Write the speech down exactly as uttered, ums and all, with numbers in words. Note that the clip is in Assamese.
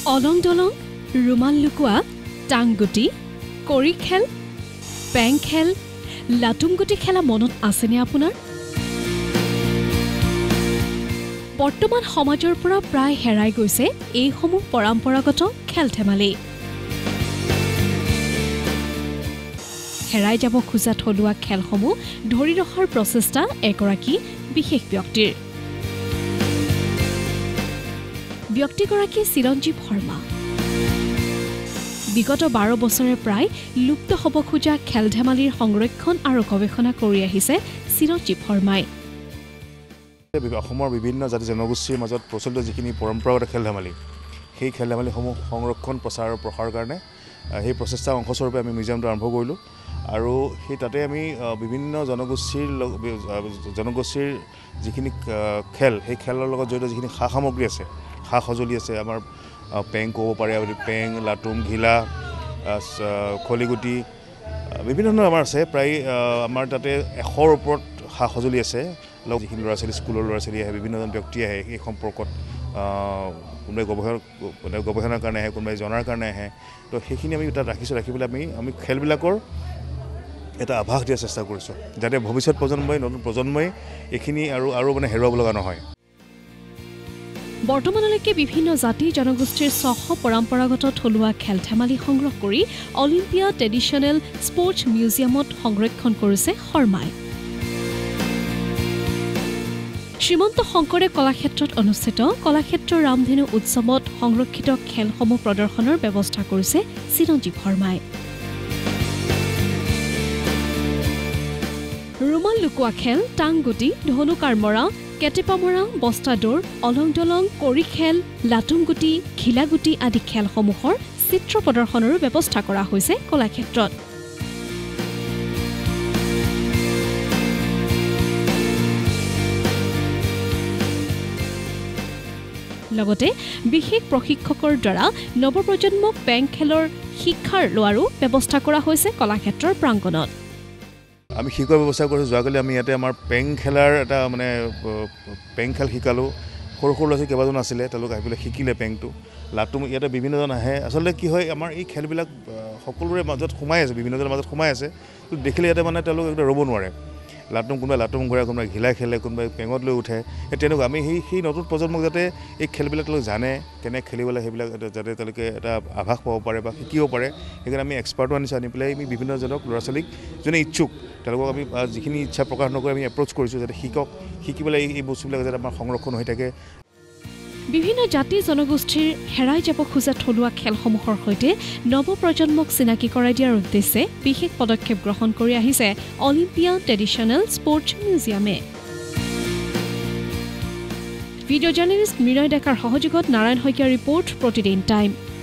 অলং দলং, ৰুমাল লুকুৱা, টাংগুটি, কৰি খেল, পেং খেল, লাটুমগুটি খেলা মনত আছেনে আপোনাৰ? বৰ্তমান সমাজৰ পৰা প্ৰায় হেৰাই গৈছে এইসমূহ পৰম্পৰাগত খেল-ধেমালি। হেৰাই যাব খোজা থলুৱা খেলসমূহ ধৰি ৰখাৰ প্ৰচেষ্টা এগৰাকী বিশেষ ব্যক্তিৰ। ব্যক্তিগৰাকী চিৰঞ্জীৱ শৰ্মা। বিগত বাৰ বছৰে প্ৰায় লুপ্ত হ'ব খোজা খেল-ধেমালিৰ সংৰক্ষণ আৰু গৱেষণা কৰি আহিছে চিৰঞ্জীৱ শৰ্মাই। অসমৰ বিভিন্ন জাতি জনগোষ্ঠীৰ মাজত প্ৰচলিত যিখিনি পৰম্পৰাগত খেল-ধেমালি, সেই খেল-ধেমালিসমূহ সংৰক্ষণ প্ৰচাৰ আৰু প্ৰসাৰৰ কাৰণে সেই প্ৰচেষ্টাৰ অংশস্বৰূপে আমি মিউজিয়ামটো আৰম্ভ কৰিলোঁ। আৰু সেই তাতে আমি বিভিন্ন জনগোষ্ঠীৰ জনগোষ্ঠীৰ যিখিনি খেল, সেই খেলৰ লগত জড়িত যিখিনি সা সামগ্ৰী আছে, সা সঁজুলি আছে, আমাৰ পেং ক'ব পাৰে, আপুনি পেং, লাটুম, ঘিলা, খলিগুটি, বিভিন্ন ধৰণৰ আমাৰ আছে। প্ৰায় আমাৰ তাতে এশৰ ওপৰত সা সঁজুলি আছে। লগ যিখিনি ল'ৰা ছোৱালী, স্কুলৰ ল'ৰা ছোৱালী আহে, বিভিন্নজন ব্যক্তি আহে এই সম্পৰ্কত, কোনোবাই গৱেষণা মানে গৱেষণাৰ কাৰণে আহে, কোনোবাই জনাৰ কাৰণে আহে। তো সেইখিনি আমি তাত ৰাখিছোঁ। ৰাখি পেলাই আমি আমি খেলবিলাকৰ এটা আভাস দিয়াৰ চেষ্টা কৰিছোঁ, যাতে ভৱিষ্যত প্ৰজন্মই, নতুন প্ৰজন্মই এইখিনি আৰু আৰু মানে হেৰুৱাব লগা নহয়। বৰ্তমানলৈকে বিভিন্ন জাতি জনগোষ্ঠীৰ ছশ পৰম্পৰাগত থলুৱা খেল-ধেমালি সংগ্ৰহ কৰি অলিম্পিয়া ট্ৰেডিশ্যনেল স্পৰ্টছ মিউজিয়ামত সংৰক্ষণ কৰিছে শৰ্মাই। শ্ৰীমন্ত শংকৰদেৱ কলাক্ষেত্ৰত অনুষ্ঠিত কলাক্ষেত্ৰ ৰামধেনু উৎসৱত সংৰক্ষিত খেলসমূহ প্ৰদৰ্শনৰ ব্যৱস্থা কৰিছে চিৰঞ্জীৱ শৰ্মাই। ৰুমাল লুকুৱা খেল, টাংগুটি, ধনুকাৰ মৰা, কেটেপা মৰা, বস্তা দৌৰ, অলং দলং, কৰি খেল, লাটুমগুটি, ঘিলাগুটি আদি খেলসমূহৰ চিত্ৰ প্ৰদৰ্শনৰো ব্যৱস্থা কৰা হৈছে কলাক্ষেত্ৰত। লগতে বিশেষ প্ৰশিক্ষকৰ দ্বাৰা নৱপ্ৰজন্মক পেং খেলৰ শিক্ষাৰ লোৱাৰো ব্যৱস্থা কৰা হৈছে কলাক্ষেত্ৰৰ প্ৰাংগণত। আমি শিকোৱাৰ ব্যৱস্থা কৰিছোঁ। যোৱাকালি আমি ইয়াতে আমাৰ পেং খেলাৰ এটা মানে পেং খেল শিকালোঁ। সৰু সৰু ল'ৰা ছোৱালী কেইবাজন আছিলে, তেওঁলোক আহি পেলাই শিকিলে পেংটো। লাটুম ইয়াতে বিভিন্নজন আহে। আচলতে কি হয়, আমাৰ এই খেলবিলাক সকলোৰে মাজত সোমাই আছে, বিভিন্নজনৰ মাজত সোমাই আছে। দেখিলে ইয়াতে মানে তেওঁলোক একদম ৰ'ব নোৱাৰে। লাটুম কোনোবাই লাটুম ঘূৰাই, কোনোবাই ঘিলা খেলে, কোনোবাই পেঙত লৈ উঠে। সেই তেনেকুৱা আমি সেই সেই নতুন প্ৰজন্মক যাতে এই খেলবিলাক তেওঁলোক জানে, কেনে খেলিব লাগে, সেইবিলাক যাতে তেওঁলোকে এটা আভাস পাব পাৰে বা শিকিব পাৰে। সেইকাৰণে আমি এক্সপাৰ্টো আনিছোঁ। আনি পেলাই আমি বিভিন্নজনক ল'ৰা ছোৱালীক যোনে ইচ্ছুক, তেওঁলোকক আমি যিখিনি ইচ্ছা প্ৰকাশ নকৰি আমি এপ্ৰ'চ কৰিছোঁ, যাতে শিকক, শিকি পেলাই এই বস্তুবিলাক যাতে আমাৰ সংৰক্ষণ হৈ থাকে। বিভিন্ন জাতি জনগোষ্ঠীৰ হেৰাই যাব খোজা থলুৱা খেলসমূহৰ সৈতে নৱপ্ৰজন্মক চিনাকি কৰাই দিয়াৰ উদ্দেশ্যে বিশেষ পদক্ষেপ গ্ৰহণ কৰি আহিছে অলিম্পিয়া ট্ৰেডিশ্যনেল স্পৰ্টছ মিউজিয়ামে। ভিডিঅ' জাৰ্নেলিষ্ট মীৰাই ডেকাৰ সহযোগত নাৰায়ণ শইকীয়াৰ ৰিপৰ্ট, প্ৰতিদিন টাইম।